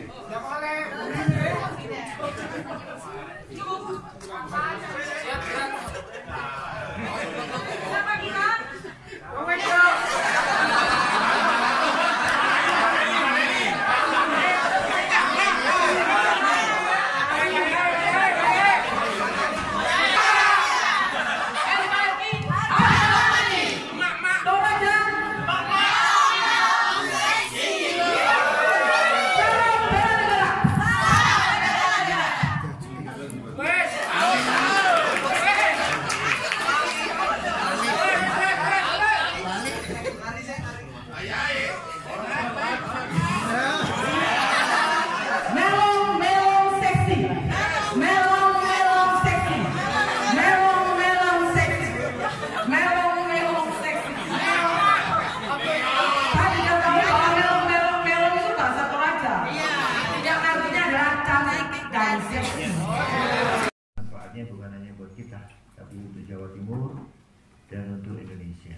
Manfaatnya bukan hanya buat kita, tapi untuk Jawa Timur dan untuk Indonesia.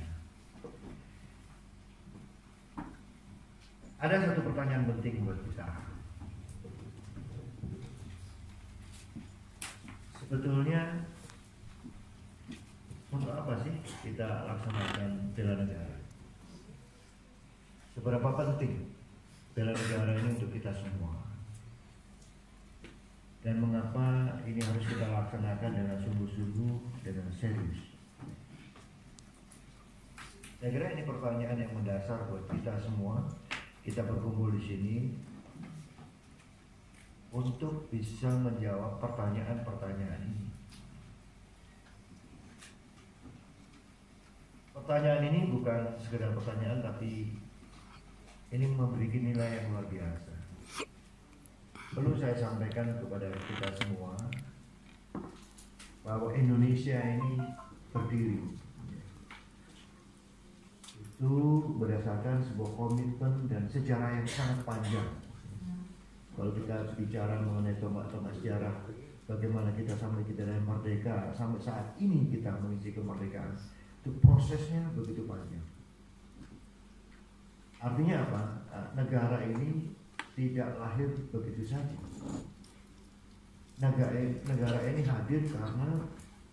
Ada satu pertanyaan penting buat kita. Sebetulnya untuk apa sih kita laksanakan bela negara? Seberapa penting bela negara ini untuk kita semua? Dan mengapa ini harus kita laksanakan dengan sungguh-sungguh, dengan serius? Saya kira ini pertanyaan yang mendasar buat kita semua. Kita berkumpul di sini untuk bisa menjawab pertanyaan-pertanyaan ini. Pertanyaan ini bukan sekedar pertanyaan, tapi ini memiliki nilai yang luar biasa. Perlu saya sampaikan kepada kita semua bahwa Indonesia ini berdiri itu berdasarkan sebuah komitmen dan sejarah yang sangat panjang. Kalau kita bicara mengenai tombak-tombak sejarah, bagaimana kita sampai kita dari merdeka sampai saat ini kita mengisi kemerdekaan, itu prosesnya begitu panjang. Artinya apa? Negara ini tidak lahir begitu saja. Negara ini hadir karena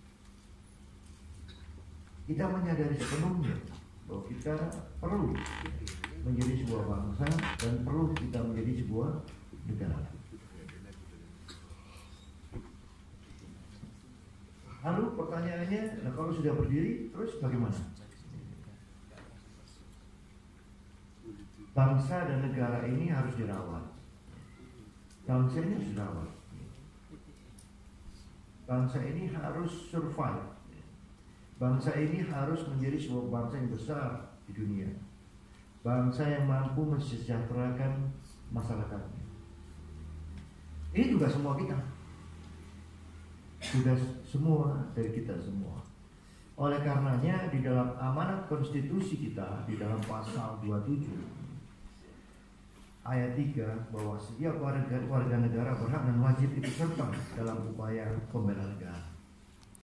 kita menyadari sepenuhnya bahwa kita perlu menjadi sebuah bangsa dan perlu kita menjadi sebuah negara. Lalu pertanyaannya, nah kalau sudah berdiri, terus bagaimana? Bangsa dan negara ini harus dirawat. Bangsa ini harus dirawat. Bangsa ini harus survive. Bangsa ini harus menjadi sebuah bangsa yang besar di dunia. Bangsa yang mampu mensejahterakan masyarakatnya. Ini juga semua kita. Sudah semua dari kita semua. Oleh karenanya di dalam amanat konstitusi kita, di dalam pasal 27 ayat 3 bahwa setiap warga negara berhak dan wajib ikut serta dalam upaya pembelaan negara.